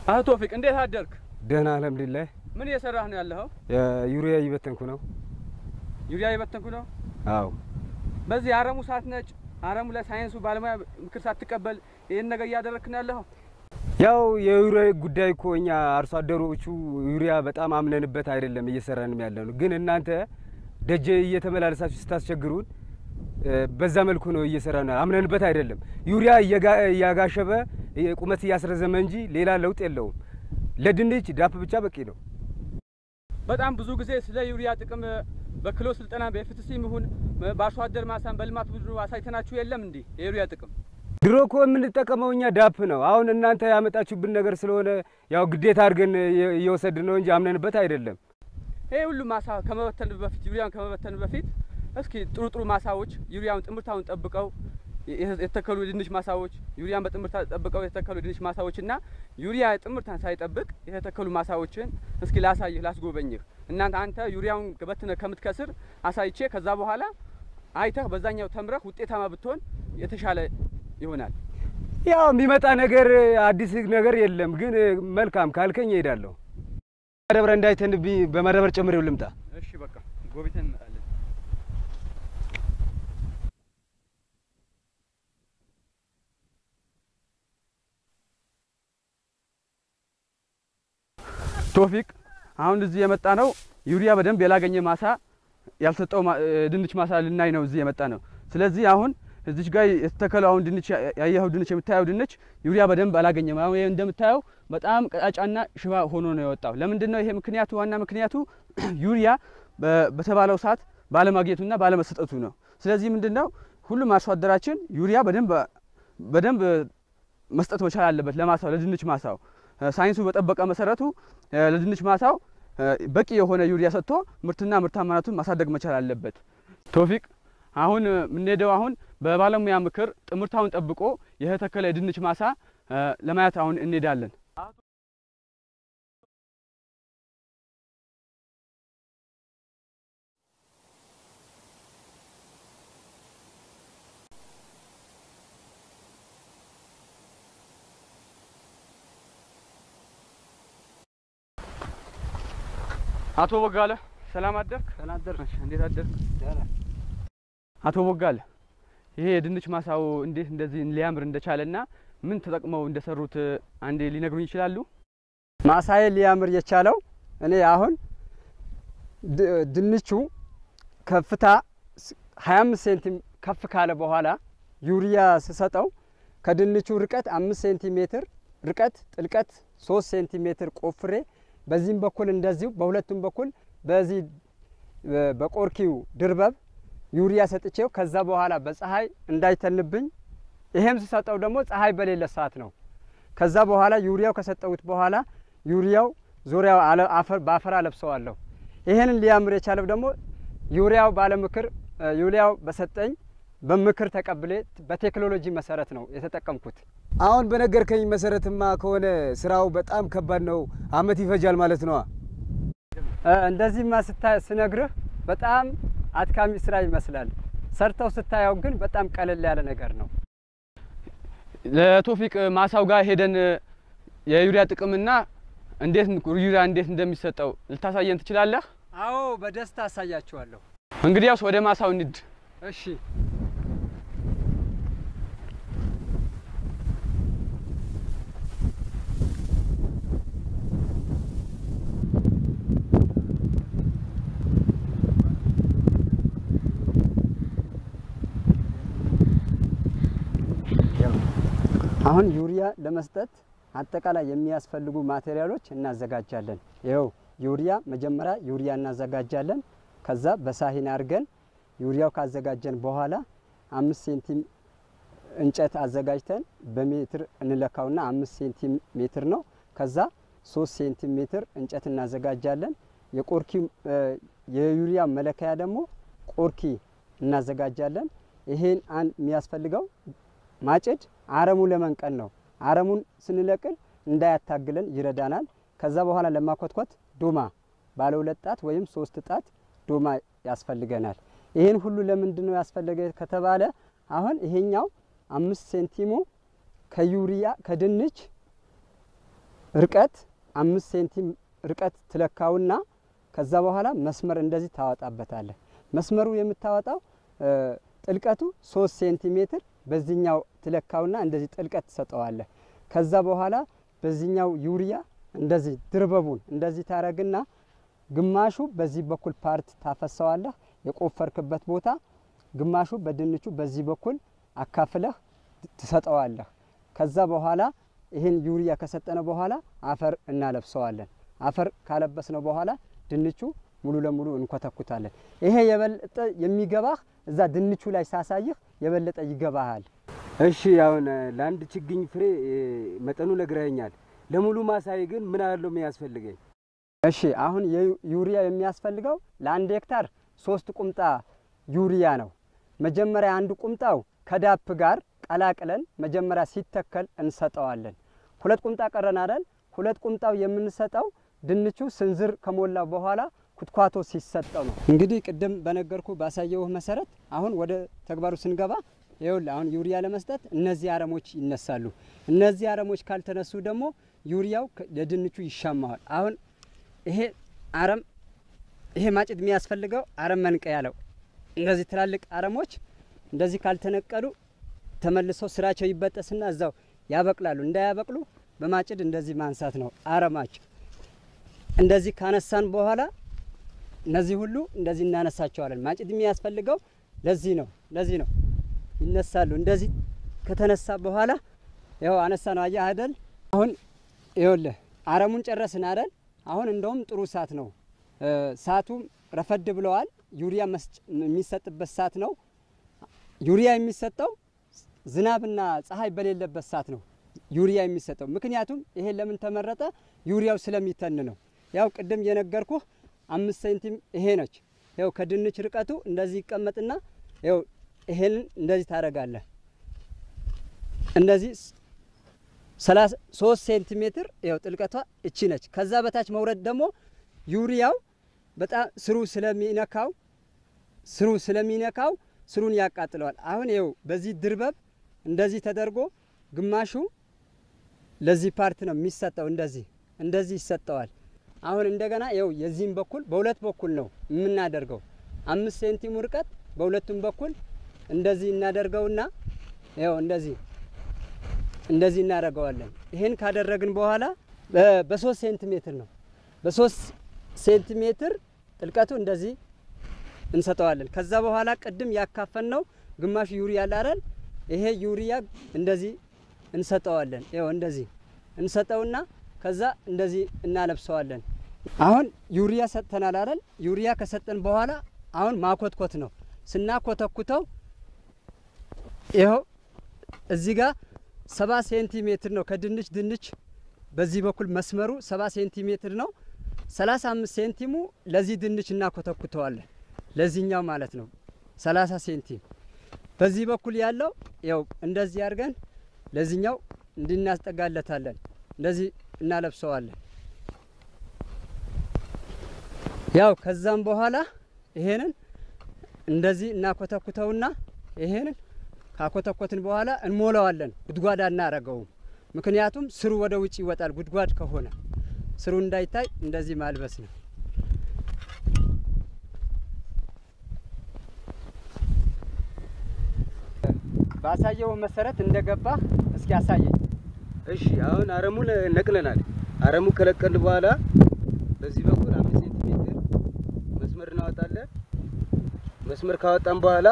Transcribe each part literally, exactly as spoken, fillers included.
አቶ ቶፊቅ እንዴት አደርክ? ደህና አልሐምዱሊላህ። ምን እየሰራህ ነው ያለኸው? ዩሪያ እየበተንኩ ነው። ዩሪያ እየበተንኩ ነው? አዎ። በዚህ አረሙ ሳትነጭ አረሙ ለሳይንሱ ባለሙያ ምክር ሳትቀበል ይሄን ነገር እያደረክ ነው ያለኸው? ያው የዩሪያ ጉዳይ እኮ እኛ አርሶ አደሮቹ ዩሪያ በጣም አምነንበት አይደለም እየሰራንም ያለነው። ግን እናንተ ደጀ እየተመላለሳችሁ ስታስቸግሩን በዛ መልኩ ነው እየሰራን አምነንበት አይደለም። ዩሪያ እያጋሸበ ቁመት እያስረዘመ እንጂ ሌላ ለውጥ የለውም። ለድንች ዳፕ ብቻ በቂ ነው። በጣም ብዙ ጊዜ ስለ ዩሪያ ጥቅም በክሎ ስልጠና በኤፍቲሲ ይሁን በአርሶ አደር ማሳን በልማት ቡድኑ አሳይተናችሁ የለም እንዴ? የዩሪያ ጥቅም ድሮ እኮ የምንጠቀመው እኛ ዳፕ ነው። አሁን እናንተ ያመጣችሁብን ነገር ስለሆነ ያው ግዴታ አድርገን እየወሰድን ነው እንጂ አምነንበት አይደለም። ይሄ ሁሉ ማሳ ከመበተን በፊት ዩሪያን ከመበተን በፊት እስኪ ጥሩ ጥሩ ማሳዎች ዩሪያውን ጥምርታውን ጠብቀው የተከሉ ድንች ማሳዎች ዩሪያን በጥምርታ ጠብቀው የተከሉ ድንች ማሳዎችና ዩሪያ ጥምርታን ሳይጠብቅ የተከሉ ማሳዎችን እስኪ ላሳይህ ላስጎበኝህ። እናንተ አንተ ዩሪያውን በትነ ከምትከስር አሳይቼ ከዛ በኋላ አይተህ በዛኛው ተምረህ ውጤታማ ብትሆን የተሻለ ይሆናል። ያው የሚመጣ ነገር አዲስ ነገር የለም። ግን መልካም ካልከኝ እሄዳለሁ። ማዳበሪያ እንዳይተንብኝ በማዳበሪያ ጨምሬው ልምጣ። እሺ በቃ ጎብተን እንመጣለን። ቶፊቅ አሁን እዚህ የመጣ ነው ዩሪያ በደንብ ያላገኘ ማሳ ያልሰጠው ድንች ማሳ ልናይ ነው እዚህ የመጣ ነው። ስለዚህ አሁን እዚህ ጋር የተተከለው አሁን ድንች ያየኸው ድንች የምታየው ድንች ዩሪያ በደንብ አላገኘም። አሁን እንደምታየው በጣም ቀጫጫና ሽባ ሆኖ ነው የወጣው። ለምንድን ነው ይሄ ምክንያቱ? ዋና ምክንያቱ ዩሪያ በተባለው ሰዓት ባለማግኘቱና ባለመሰጠቱ ነው። ስለዚህ ምንድነው ሁሉም አርሶ አደራችን ዩሪያ በደንብ በደንብ መስጠት መቻል አለበት ለማሳው ለድንች ማሳው ሳይንሱ በጠበቀ መሰረቱ ለድንች ማሳው በቂ የሆነ ዩሪያ ሰጥቶ ምርትና ምርታማነቱን ማሳደግ መቻል አለበት። ቶፊቅ አሁን ምንሄደው አሁን በባለሙያ ምክር ጥምርታውን ጠብቆ የተተከለ ድንች ማሳ ለማየት አሁን እንሄዳለን። አቶ ቦጋለ ሰላም አደርክ? ሰላም አደርክ? እንዴት አደርክ? ደህና። አቶ ቦጋለ ይሄ የድንች ማሳው እንዴት እንደዚህ ሊያምር እንደቻለና ምን ተጠቅመው እንደሰሩት አንዴ ሊነግሩኝ ይችላሉ? ማሳዬ ሊያምር የቻለው እኔ አሁን ድንቹ ከፍታ ሃያ አምስት ሴንቲሜትር ከፍ ካለ በኋላ ዩሪያ ስሰጠው ከድንቹ ርቀት አምስት ሴንቲሜትር ርቀት ጥልቀት ሶስት ሴንቲሜትር ቆፍሬ በዚህም በኩል እንደዚሁ በሁለቱም በኩል በዚህ በቆርኪው ድርበብ ዩሪያ ሰጥቼው ከዛ በኋላ በፀሐይ እንዳይተንብኝ ይሄም ሲሰጠው ደግሞ ፀሐይ በሌለ ሰዓት ነው። ከዛ በኋላ ዩሪያው ከሰጠውት በኋላ ዩሪያው ዙሪያው አፈር ባፈራ ለብሰዋለሁ። ይሄንን ሊያምር የቻለው ደግሞ ዩሪያው ባለምክር ዩሪያው በሰጠኝ በምክር ተቀብሌ በቴክኖሎጂ መሰረት ነው የተጠቀምኩት። አሁን በነገርከኝ መሰረትማ ከሆነ ስራው በጣም ከባድ ነው፣ አመት ይፈጃል ማለት ነው። እንደዚህማ ስታይ ስነግርህ በጣም አድካሚ ስራ ይመስላል። ሰርተው ስታየው ግን በጣም ቀለል ያለ ነገር ነው። ለቶፊቅ ማሳው ጋር ሄደን የዩሪያ ጥቅምና እንዴት ዩሪያ እንዴት እንደሚሰጠው ልታሳየን ትችላለህ? አዎ በደስታ አሳያችኋለሁ። እንግዲያውስ ወደ ማሳው እንሂድ። እሺ። አሁን ዩሪያ ለመስጠት አጠቃላይ የሚያስፈልጉ ማቴሪያሎች እናዘጋጃለን። ይኸው ዩሪያ መጀመሪያ ዩሪያ እናዘጋጃለን። ከዛ በሳህን አድርገን ዩሪያው ካዘጋጀን በኋላ አምስት ሴንቲሜትር እንጨት አዘጋጅተን በሜትር እንለካውና አምስት ሴንቲሜትር ነው። ከዛ ሶስት ሴንቲሜትር እንጨት እናዘጋጃለን። የቆርኪ የዩሪያ መለካያ ደግሞ ቆርኪ እናዘጋጃለን። ይሄን አንድ የሚያስፈልገው ማጭድ አረሙ ለመንቀል ነው። አረሙን ስንለቅል እንዳያታግለን ይረዳናል። ከዛ በኋላ ለማኮትኮት ዶማ ባለ ሁለት ጣት ወይም ሶስት ጣት ዶማ ያስፈልገናል። ይሄን ሁሉ ለምንድነው ያስፈልገ ከተባለ አሁን ይሄኛው አምስት ሴንቲሜትር ከዩሪያ ከድንች ርቀት አምስት ሴንቲም ርቀት ትለካውና ከዛ በኋላ መስመር እንደዚህ ታወጣበታለህ መስመሩ የምታወጣው ጥልቀቱ ሶስት ሴንቲሜትር በዚህኛው ትለካውና እንደዚህ ጥልቀት ተሰጠዋለህ ከዛ በኋላ በዚህኛው ዩሪያ እንደዚህ ድርበቡን እንደዚህ ታረግና ግማሹ በዚህ በኩል ፓርት ታፈሰዋለህ የቆፈርክበት ቦታ ግማሹ በድንቹ በዚህ በኩል አካፍለህ ትሰጠዋለህ ከዛ በኋላ ይሄን ዩሪያ ከሰጠነ በኋላ አፈር እናለብሰዋለን አፈር ካለበስነው በኋላ ድንቹ ሙሉ ለሙሉ እንኮተኩታለን ይሄ የበለጠ የሚገባህ እዛ ድንቹ ላይ ሳሳይህ የበለጠ ይገባሃል እሺ አሁን ለአንድ ችግኝ ፍሬ መጠኑ ነግረኸኛል ለሙሉ ማሳይ ግን ምን አለው የሚያስፈልገኝ እሺ አሁን የዩሪያ የሚያስፈልገው ለአንድ ሄክታር ሶስት ቁምጣ ዩሪያ ነው መጀመሪያ አንድ ቁምጣው ከዳፕ ጋር ቀላቅለን መጀመሪያ ሲተከል እንሰጠዋለን ሁለት ቁምጣ ቀረን አይደል ሁለት ቁምጣው የምንሰጠው ድንቹ ስንዝር ከሞላ በኋላ ኩትኳቶ ሲሰጠው ነው እንግዲህ ቅድም በነገርኩ ባሳየው መሰረት አሁን ወደ ተግባሩ ስንገባ ይኸውልህ አሁን ዩሪያ ለመስጠት እነዚህ አረሞች ይነሳሉ እነዚህ አረሞች ካልተነሱ ደግሞ ዩሪያው ለድንቹ ይሻማዋል አሁን ይሄ አረም ይሄ ማጭድ የሚያስፈልገው አረም መንቀያ ነው እነዚህ ትላልቅ አረሞች እንደዚህ ካልተነቀሉ ተመልሰው ስራቸው ይበጠስና እዛው ያበቅላሉ እንዳያበቅሉ በማጭድ እንደዚህ ማንሳት ነው አረማቸው እንደዚህ ካነሳን በኋላ እነዚህ ሁሉ እንደዚህ እናነሳቸዋለን ማጭድ የሚያስፈልገው ለዚህ ነው ለዚህ ነው ይነሳሉ እንደዚህ ከተነሳ በኋላ ያው አነሳ ነው አያ አይደል አሁን ይኸውልህ አረሙን ጨረስን አይደል አሁን እንደውም ጥሩ ሰዓት ነው ሰዓቱ ረፈድ ብለዋል ዩሪያ የሚሰጥበት ሰዓት ነው ዩሪያ የሚሰጠው ዝናብና ፀሐይ በሌለበት ሰዓት ነው ዩሪያ የሚሰጠው ምክንያቱም ይሄ ለምን ተመረጠ ዩሪያው ስለሚተን ነው ያው ቅድም የነገርኩህ አምስት ሴንቲም ይሄ ነች ያው ከድንች ርቀቱ እንደዚህ ይቀመጥና ያው ይሄን እንደዚህ ታረጋለህ እንደዚህ ሶስት ሴንቲሜትር ያው ጥልቀቷ እቺ ነች ከዛ በታች መውረድ ደግሞ ዩሪያው በጣም ስሩ ስለሚነካው ስሩ ስለሚነካው ስሩን ያቃጥለዋል አሁን ይኸው በዚህ ድርበብ እንደዚህ ተደርጎ ግማሹ ለዚህ ፓርት ነው የሚሰጠው እንደዚህ እንደዚህ ይሰጠዋል አሁን እንደገና ይኸው የዚህም በኩል በሁለት በኩል ነው የምናደርገው አምስት ሴንቲም ርቀት በሁለቱም በኩል እንደዚህ እናደርገውና ይኸው እንደዚህ እንደዚህ እናደርገዋለን ይሄን ካደረግን በኋላ በ3 ሴንቲሜትር ነው በ3 ሴንቲሜትር ጥልቀቱ እንደዚህ እንሰጠዋለን ከዛ በኋላ ቅድም ያካፈነው ግማሽ ዩሪያ አላረል ይሄ ዩሪያ እንደዚህ እንሰጠዋለን ይኸው እንደዚህ እንሰጠውና ከዛ እንደዚህ እናለብሰዋለን አሁን ዩሪያ ሰጥተናል አይደል ዩሪያ ከሰጠን በኋላ አሁን ማኮትኮት ነው ስናኮተኩተው ይኸው እዚህ ጋር ሰባ ሴንቲሜትር ነው ከድንች ድንች በዚህ በኩል መስመሩ ሰባ ሴንቲሜትር ነው ሰላሳ አምስት ሴንቲሙ ለዚህ ድንች እናኮተኩተዋለን ለዚህኛው ማለት ነው ሰላሳ ሴንቲም በዚህ በኩል ያለው ያው እንደዚህ አድርገን ለዚህኛው እንድናስጠጋለታለን እንደዚህ እናለብሰዋለን ያው ከዛም በኋላ ይሄንን እንደዚህ እናኮተኩተውና ይሄንን ካኮተኮትን በኋላ እንሞላዋለን ጉድጓድ እናረጋውም ምክንያቱም ስሩ ወደ ውጪ ይወጣል ጉድጓድ ከሆነ ስሩ እንዳይታይ እንደዚህ ማልበስ ነው ባሳየው መሰረት እንደገባ እስኪ ያሳየኝ እሺ አሁን አረሙን ነቅለናል አረሙ ከለቀል በኋላ በዚህ በኩል አምስት ሴንቲሜትር መስመር እናወጣለን መስመር ካወጣን በኋላ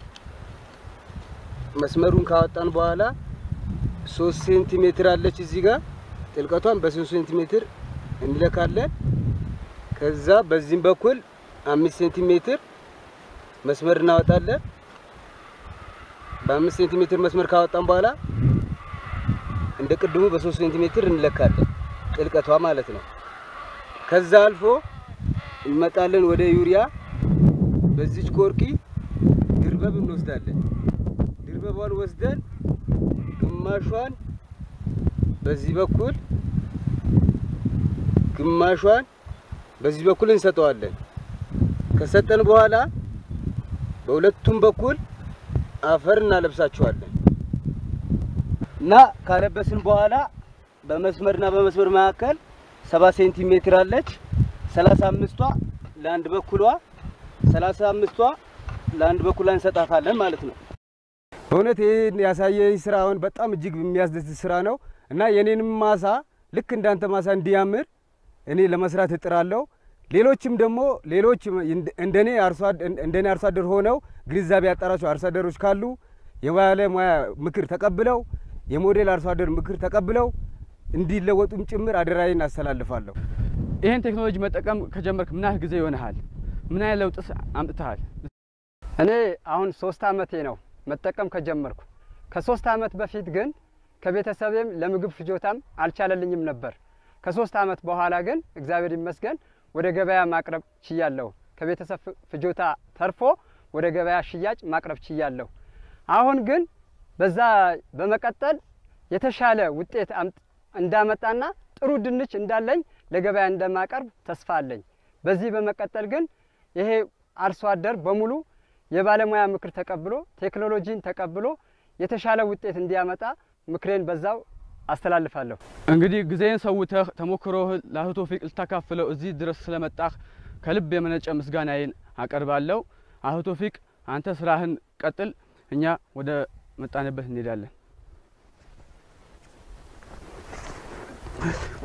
መስመሩን ካወጣን በኋላ ሶስት ሴንቲሜትር አለች እዚህ ጋር ጥልቀቷን በ3 ሴንቲሜትር እንለካለን ከዛ በዚህም በኩል አምስት ሴንቲሜትር መስመር እናወጣለን በ5 ሴንቲሜትር መስመር ካወጣን በኋላ እንደ ቅድሙ በ3 ሴንቲሜትር እንለካለን ጥልቀቷ ማለት ነው ከዛ አልፎ እንመጣለን ወደ ዩሪያ በዚች ኮርኪ ድርበብ እንወስዳለን ድርበቧን ወስደን ግማሿን በዚህ በኩል ግማሿን በዚህ በኩል እንሰጠዋለን ከሰጠን በኋላ በሁለቱም በኩል አፈር እናለብሳቸዋለን እና ካለበስን በኋላ በመስመርና በመስመር መካከል ሰባት ሴንቲሜትር አለች። ሰላሳ አምስቷ ለአንድ በኩሏ ሰላሳ አምስቷ ለአንድ በኩሏ እንሰጣታለን ማለት ነው። በእውነት ይሄን ያሳየኝ ስራውን በጣም እጅግ የሚያስደስት ስራ ነው እና የኔንም ማሳ ልክ እንዳንተ ማሳ እንዲያምር እኔ ለመስራት እጥራለሁ። ሌሎችም ደግሞ ሌሎች እንደኔ አርሶ እንደኔ አርሶ አደር ሆነው ግንዛቤ ያጣራቸው አርሶ አደሮች ካሉ የባለሙያ ምክር ተቀብለው የሞዴል አርሶ አደር ምክር ተቀብለው እንዲለወጡም ጭምር አደራዬን አስተላልፋለሁ። ይሄን ቴክኖሎጂ መጠቀም ከጀመርክ ምን ያህል ጊዜ ይሆናል? ምን ያህል ለውጥስ አምጥተሃል? እኔ አሁን ሶስት አመቴ ነው መጠቀም ከጀመርኩ። ከሶስት አመት በፊት ግን ከቤተሰቤም ለምግብ ፍጆታም አልቻለልኝም ነበር። ከሶስት አመት በኋላ ግን እግዚአብሔር ይመስገን ወደ ገበያ ማቅረብ ችያለሁ። ከቤተሰብ ፍጆታ ተርፎ ወደ ገበያ ሽያጭ ማቅረብ ችያለሁ። አሁን ግን በዛ በመቀጠል የተሻለ ውጤት እንዳመጣና ጥሩ ድንች እንዳለኝ ለገበያ እንደማቀርብ ተስፋ አለኝ። በዚህ በመቀጠል ግን ይሄ አርሶ አደር በሙሉ የባለሙያ ምክር ተቀብሎ ቴክኖሎጂን ተቀብሎ የተሻለ ውጤት እንዲያመጣ ምክሬን በዛው አስተላልፋለሁ። እንግዲህ ጊዜን ሰውተህ ተሞክሮህ ለአቶ ቶፊቅ ልታካፍለው እዚህ ድረስ ስለመጣህ ከልብ የመነጨ ምስጋናዬን አቀርባለሁ። አቶ ቶፊቅ አንተ ስራህን ቀጥል፣ እኛ ወደ መጣንበት እንሄዳለን።